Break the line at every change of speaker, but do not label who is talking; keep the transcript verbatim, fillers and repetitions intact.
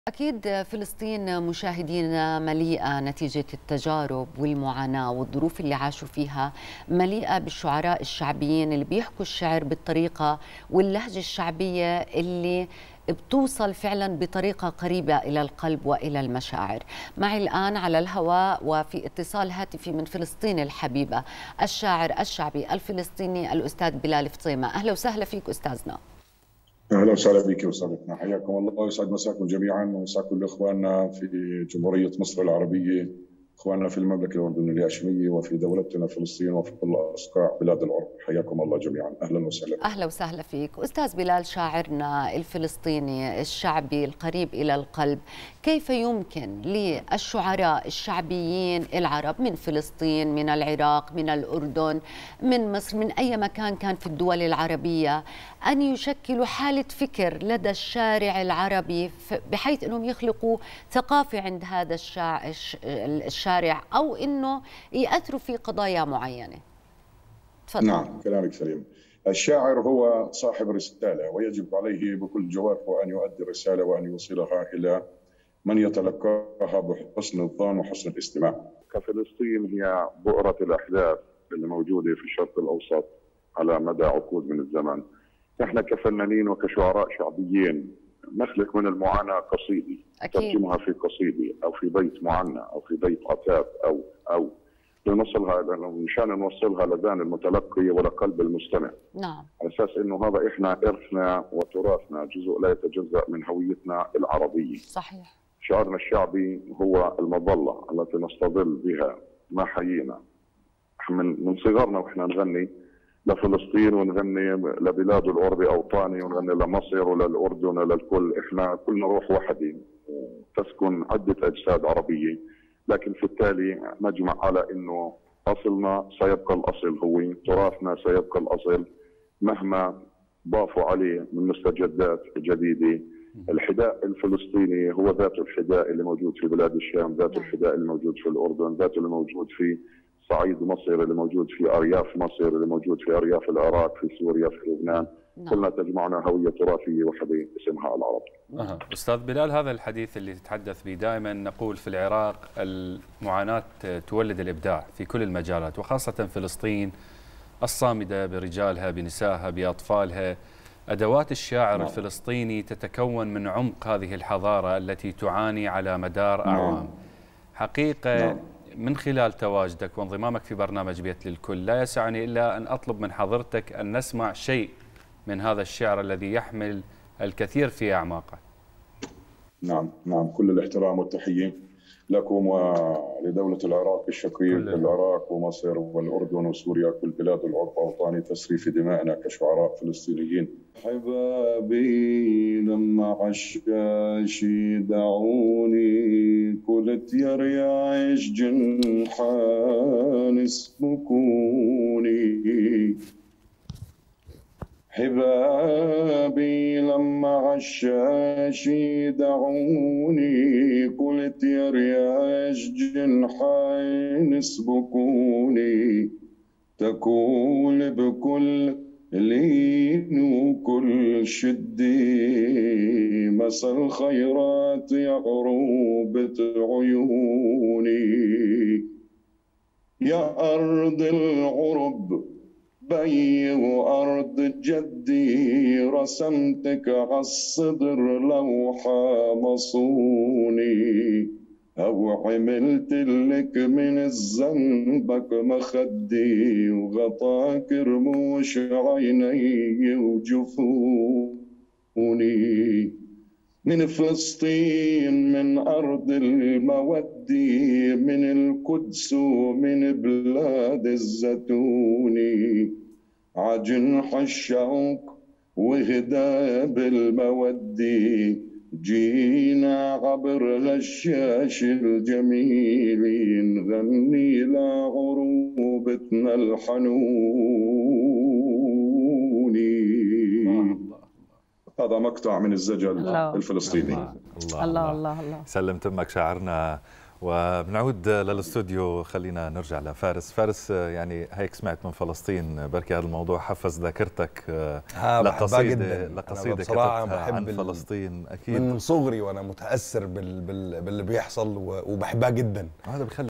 أكيد فلسطين مشاهدينا مليئة نتيجة التجارب والمعاناة والظروف اللي عاشوا فيها، مليئة بالشعراء الشعبيين اللي بيحكوا الشعر بالطريقة واللهجة الشعبية اللي بتوصل فعلا بطريقة قريبة إلى القلب وإلى المشاعر. معي الآن على الهواء وفي اتصال هاتفي من فلسطين الحبيبة الشاعر الشعبي الفلسطيني الأستاذ بلال فطيمة. أهلا وسهلا فيك أستاذنا.
اهلا وسهلا بك وسهلا، حياكم الله ويسعد مساكم جميعا ومساء كل اخواننا في جمهوريه مصر العربيه، اخواننا في المملكه الاردنيه الهاشميه وفي دولتنا فلسطين وفي كل اصقاع بلاد العرب، حياكم الله جميعا. اهلا وسهلا.
اهلا وسهلا فيك استاذ بلال، شاعرنا الفلسطيني الشعبي القريب الى القلب، كيف يمكن للشعراء الشعبيين العرب من فلسطين، من العراق، من الاردن، من مصر، من اي مكان كان في الدول العربيه ان يشكلوا حاله فكر لدى الشارع العربي بحيث انهم يخلقوا ثقافه عند هذا الشارع او انه ياثروا في قضايا معينه؟
تفضل. نعم كلامك سليم. الشاعر هو صاحب رسالة ويجب عليه بكل جوارحه أن يؤدي الرسالة وأن يوصلها إلى من يتلقاها بحسن الظن وحسن الاستماع.
كفلسطين هي بؤرة الأحداث اللي موجودة في الشرق الأوسط على مدى عقود من الزمن. نحن كفنانين وكشعراء شعبيين نخلق من المعاناة قصيدة، ترجمها في قصيدة أو في بيت معنى أو في بيت عتاب أو أو لنوصلها مشان نوصلها لذهن المتلقي ولقلب المستمع.
نعم.
على اساس انه هذا احنا ارثنا وتراثنا، جزء لا يتجزأ من هويتنا العربيه.
صحيح.
شعرنا الشعبي هو المظله التي نستظل بها ما حيينا. من من صغرنا واحنا نغني لفلسطين ونغني لبلاد العرب اوطاني ونغني لمصر وللاردن وللكل، احنا كلنا روح واحده تسكن عده اجساد عربيه، لكن في التالي نجمع على انه اصلنا سيبقى الاصل، هو تراثنا سيبقى الاصل مهما ضافوا عليه من مستجدات جديده. الحذاء الفلسطيني هو ذات الحذاء اللي موجود في بلاد الشام، ذات الحذاء اللي موجود في الاردن، ذات اللي موجود في صعيد مصر، اللي موجود في ارياف مصر، اللي موجود في ارياف العراق، في سوريا، في لبنان. كلنا تجمعنا هويه تراثيه وحده اسمها العرب.
أه. أستاذ بلال، هذا الحديث اللي تتحدث به دائما نقول في العراق المعاناة تولد الإبداع في كل المجالات، وخاصة فلسطين الصامدة برجالها بنسائها بأطفالها. أدوات الشاعر نعم. الفلسطيني تتكون من عمق هذه الحضارة التي تعاني على مدار أعوام. نعم. حقيقة نعم. من خلال تواجدك وانضمامك في برنامج بيت للكل لا يسعني إلا أن أطلب من حضرتك أن نسمع شيء من هذا الشعر الذي يحمل الكثير في أعماقه.
نعم نعم، كل الاحترام والتحية لكم ولدولة العراق الشقيق، العراق ومصر والأردن وسوريا، كل بلاد العرب أوطاني تسري في دمائنا كشعراء فلسطينيين. حبابي لما عشاشي دعوني قلت يا رياش جنحان اسبكوني. حبابي لما عشاشي دعوني قلت يا رياش جنحين اسبكوني. تقول بكل لين وكل شدي مسا الخيرات يا غروبة عيوني. يا أرض العرب بي وأرض جدي رسمتك عالصدر لوحة مصوني. أو عملت لك من الزنبك مخدي وغطاك رموش عيني وجفوني. من فلسطين من أرض المودي، من القدس ومن بلاد الزيتوني. عجنح الشوق وهداب المودي جينا عبر هالشاش الجميل نغني لعروبتنا الحنوني. هذا مقطع من الزجل الله الفلسطيني.
الله الله الله, الله. سلم تمك شاعرنا وبنعود للاستوديو. خلينا نرجع لفارس. فارس، يعني هيك سمعت من فلسطين، بركي هذا الموضوع حفز ذاكرتك لقصيدة لقصيدة كتبتها عن فلسطين. أكيد
من صغري وأنا متأثر بال... بال... باللي بيحصل وبحبها جدا.
هذا بخلي